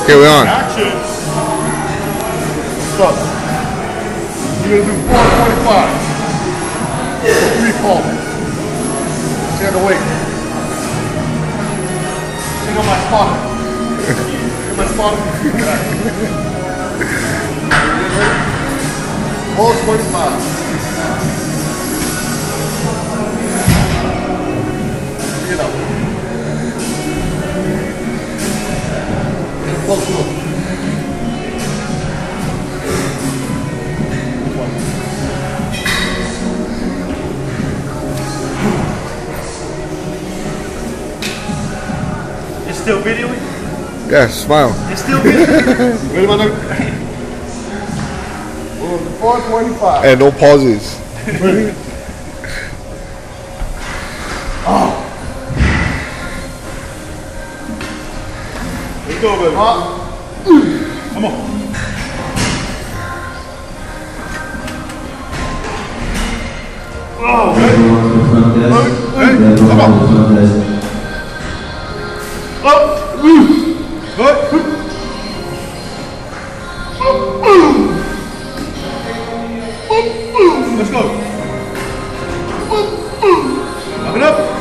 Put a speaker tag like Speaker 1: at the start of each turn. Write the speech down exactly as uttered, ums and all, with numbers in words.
Speaker 1: Okay, we're on.
Speaker 2: Action. Stop. You're gonna do four twenty-five. Three palms. Stand away. Take on my spot. Take my spot. Pulse twenty-five. Get up. Close look.
Speaker 3: It's still videoing?
Speaker 1: Yeah, smile.
Speaker 3: It's still videoing?
Speaker 2: Wait a minute. four twenty-five.
Speaker 1: And no pauses.
Speaker 2: Oh. Let's go, baby. Huh? Come on. Oh, hey. Hey, come on. Up. Good. Let's go. Lock it up.